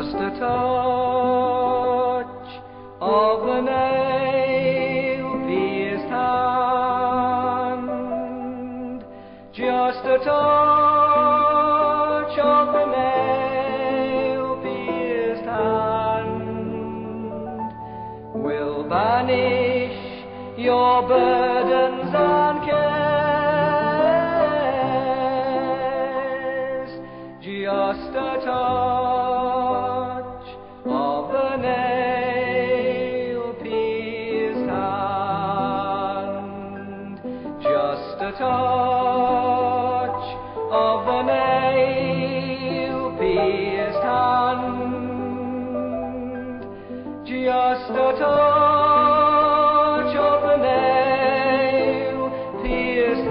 Just a touch of the nail-pierced hand, just a touch of the nail-pierced hand will banish your burdens and cares. Just a touch of the nail-pierced hand, just a touch of the nail-pierced hand, just a touch of the nail-pierced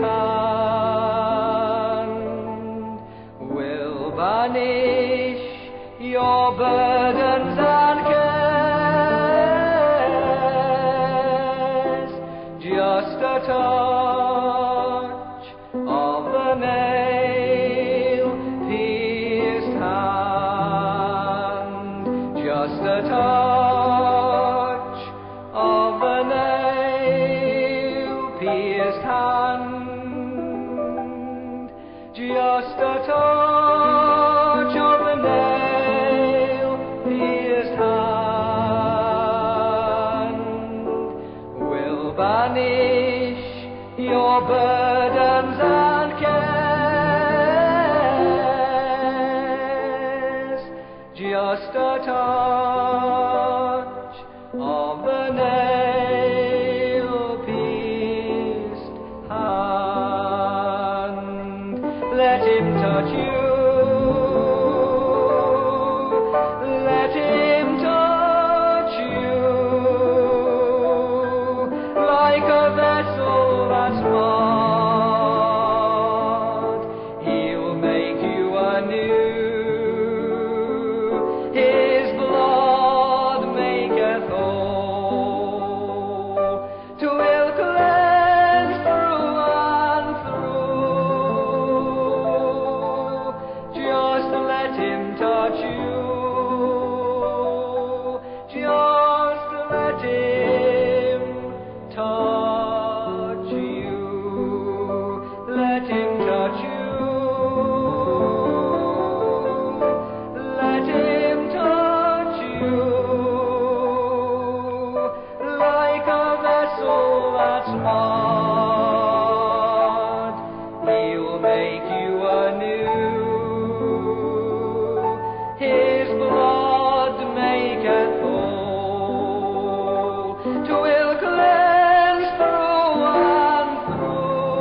hand will banish your burdens and cares. Just a touch of the nail-pierced hand, just a touch of the nail-pierced hand, just a touch of the nail-pierced hand will banish your burdens and cares. Just a touch of the nail-pierced hand. Let him touch you. Let him touch you like a vessel that's marred. He'll make you anew. His blood maketh whole. 'Twill cleanse through and through. Just let him touch you. Just let him touch you. Let him touch you. Let him touch you like a vessel that's marred. He'll make you anew. His blood maketh whole. 'Twill cleanse through and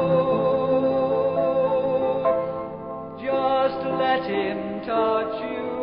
through. Just let him touch you.